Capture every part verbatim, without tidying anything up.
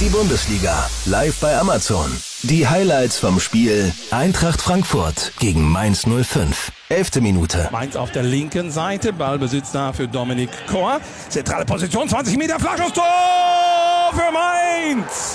Die Bundesliga, live bei Amazon. Die Highlights vom Spiel Eintracht Frankfurt gegen Mainz null fünf. Elfte Minute. Mainz auf der linken Seite, Ballbesitz da für Dominik Kor. Zentrale Position, zwanzig Meter, Flaschenstor für Mainz.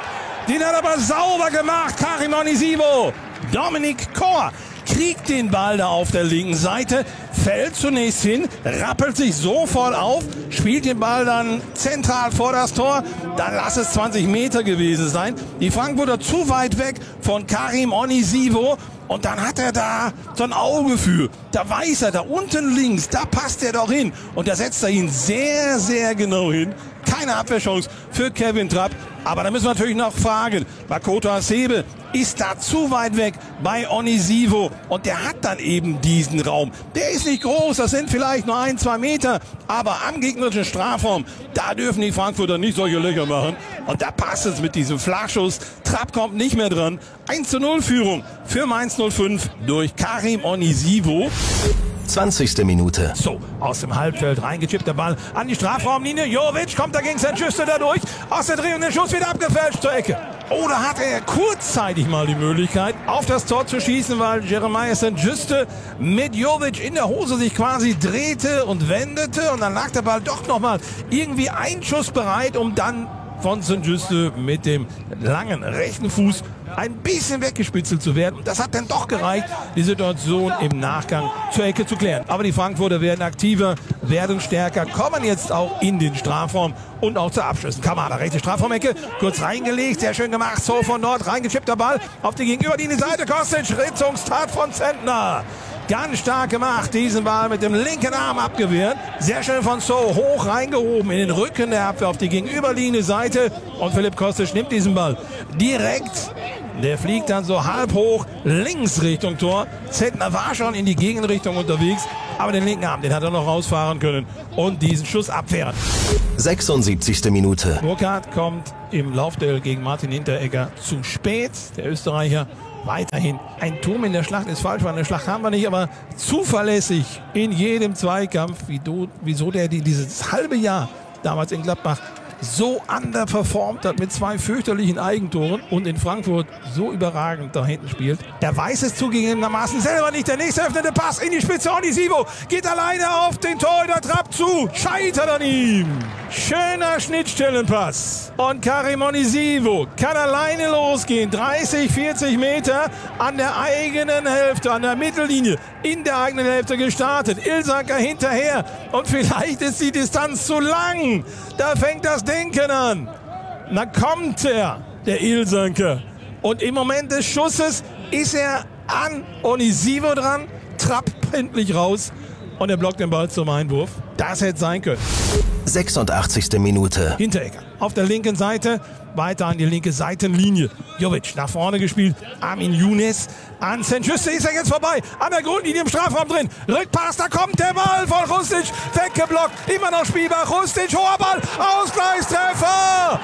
Den hat aber sauber gemacht, Karim Onisivo. Dominik Kor kriegt den Ball da auf der linken Seite, fällt zunächst hin, rappelt sich sofort auf, spielt den Ball dann zentral vor das Tor, dann lass es zwanzig Meter gewesen sein. Die Frankfurter zu weit weg von Karim Onisivo und dann hat er da so ein Auge für. Da weiß er, da unten links, da passt er doch hin und da setzt er ihn sehr, sehr genau hin. Keine Abwehrchance für Kevin Trapp. Aber da müssen wir natürlich noch fragen, Makoto Hasebe ist da zu weit weg bei Onisivo und der hat dann eben diesen Raum. Der ist nicht groß, das sind vielleicht nur ein, zwei Meter, aber am gegnerischen Strafraum, da dürfen die Frankfurter nicht solche Löcher machen. Und da passt es mit diesem Flachschuss. Trapp kommt nicht mehr dran. eins zu null Führung für Mainz null fünf durch Karim Onisivo. zwanzigste Minute. So, aus dem Halbfeld reingechippt der Ball an die Strafraumlinie. Jovic kommt dagegen Saint-Juste dadurch. Aus der Drehung der Schuss wieder abgefälscht zur Ecke. Oder hatte er kurzzeitig mal die Möglichkeit, auf das Tor zu schießen, weil Jeremiah Saint-Juste mit Jovic in der Hose sich quasi drehte und wendete. Und dann lag der Ball doch nochmal irgendwie einschussbereit, um dann von Saint-Juste mit dem langen rechten Fuß ein bisschen weggespitzelt zu werden. Und das hat dann doch gereicht, die Situation im Nachgang zur Ecke zu klären. Aber die Frankfurter werden aktiver, werden stärker, kommen jetzt auch in den Strafraum und auch zu Abschlüssen. Kamada, rechte Strafraumecke, kurz reingelegt, sehr schön gemacht. So von dort reingechippter Ball auf die gegenüberliegende Seite. Kostic, Ritzungstat von Zentner. Ganz stark gemacht, diesen Ball mit dem linken Arm abgewehrt. Sehr schön von So, hoch reingehoben in den Rücken der Abwehr auf die gegenüberliegende Seite. Und Philipp Kostic nimmt diesen Ball direkt. Der fliegt dann so halb hoch links Richtung Tor. Zentner war schon in die Gegenrichtung unterwegs, aber den linken Arm, den hat er noch rausfahren können und diesen Schuss abwehren. sechsundsiebzigste Minute. Burkhardt kommt im Laufduell gegen Martin Hinteregger zu spät. Der Österreicher weiterhin ein Turm in der Schlacht ist falsch, weil eine Schlacht haben wir nicht, aber zuverlässig in jedem Zweikampf. Wieso der die dieses halbe Jahr damals in Gladbach so underperformt hat mit zwei fürchterlichen Eigentoren und in Frankfurt so überragend da hinten spielt. Der weiß es zugegebenermaßen selber nicht. Der nächste öffnende Pass in die Spitze. Onisivo geht alleine auf den Torhüter Trapp zu. Scheitert an ihm. Schöner Schnittstellenpass. Und Karim Onisivo kann alleine losgehen. dreißig, vierzig Meter an der eigenen Hälfte, an der Mittellinie, in der eigenen Hälfte gestartet. Ilsanker hinterher. Und vielleicht ist die Distanz zu lang. Da fängt das Denken an. Na kommt er, der Ilsanker. Und im Moment des Schusses ist er an Onisivo dran. Trapp endlich raus. Und er blockt den Ball zum Einwurf. Das hätte sein können. sechsundachtzigste Minute. Hinteregger auf der linken Seite, weiter an die linke Seitenlinie. Jovic nach vorne gespielt. Armin Younes an Saint-Juste ist er jetzt vorbei. An der Grundlinie im Strafraum drin. Rückpass, da kommt der Ball von Hrustic. Weggeblockt, immer noch spielbar. Hrustic, hoher Ball. Ausgleichstreffer!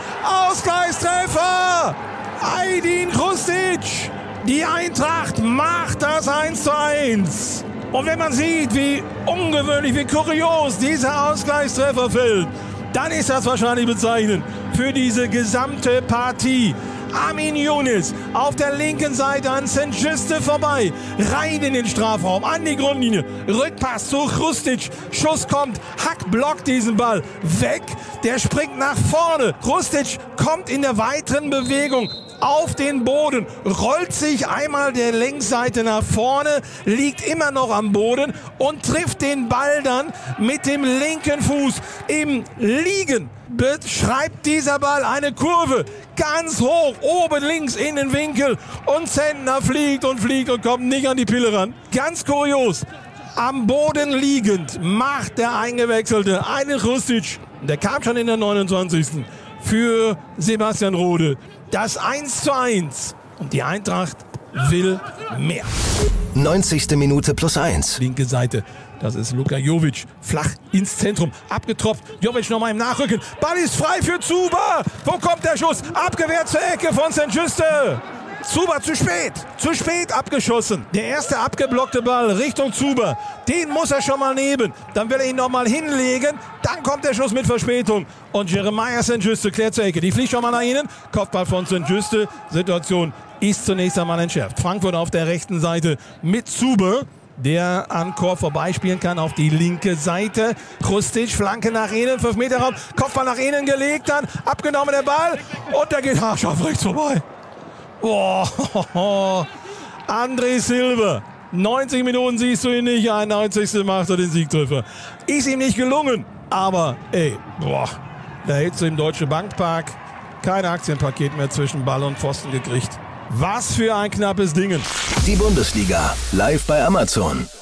Ausgleichstreffer! Aydin Hrustic. Die Eintracht macht das eins zu eins. Und wenn man sieht, wie ungewöhnlich, wie kurios dieser Ausgleichstreffer fällt, dann ist das wahrscheinlich bezeichnend für diese gesamte Partie. Armin Younes auf der linken Seite an Saint-Juste vorbei, rein in den Strafraum, an die Grundlinie, Rückpass zu Hrustic, Schuss kommt, Hack blockt diesen Ball, weg, der springt nach vorne, Hrustic kommt in der weiteren Bewegung auf den Boden, rollt sich einmal der Längsseite nach vorne, liegt immer noch am Boden und trifft den Ball dann mit dem linken Fuß im Liegen. Beschreibt dieser Ball eine Kurve ganz hoch, oben links in den Winkel und Zentner fliegt und fliegt und kommt nicht an die Pille ran. Ganz kurios. Am Boden liegend macht der Eingewechselte einen Hrustic. Der kam schon in der neunundzwanzigsten für Sebastian Rode. Das eins zu eins. Und die Eintracht will mehr. neunzigste Minute plus eins. Linke Seite. Das ist Luka Jovic. Flach ins Zentrum. Abgetropft. Jovic nochmal im Nachrücken. Ball ist frei für Zuba. Wo kommt der Schuss? Abgewehrt zur Ecke von Saint-Juste. Zuber zu spät, zu spät abgeschossen. Der erste abgeblockte Ball Richtung Zuber, den muss er schon mal nehmen. Dann will er ihn nochmal hinlegen, dann kommt der Schuss mit Verspätung. Und Jeremiah Saint-Juste klärt zur Ecke. Die fliegt schon mal nach innen, Kopfball von Saint-Juste. Situation ist zunächst einmal entschärft. Frankfurt auf der rechten Seite mit Zuber, der an Chor vorbeispielen kann auf die linke Seite. Krustic, Flanke nach innen, fünf Meter Raum, Kopfball nach innen gelegt, dann abgenommen der Ball und der geht haarscharf rechts vorbei. Boah, André Silva, neunzig Minuten siehst du ihn nicht, einundneunzigste macht er den Siegtreffer. Ist ihm nicht gelungen, aber ey, boah, da hältst du im Deutsche Bankpark kein Aktienpaket mehr zwischen Ball und Pfosten gekriegt. Was für ein knappes Ding. Die Bundesliga live bei Amazon.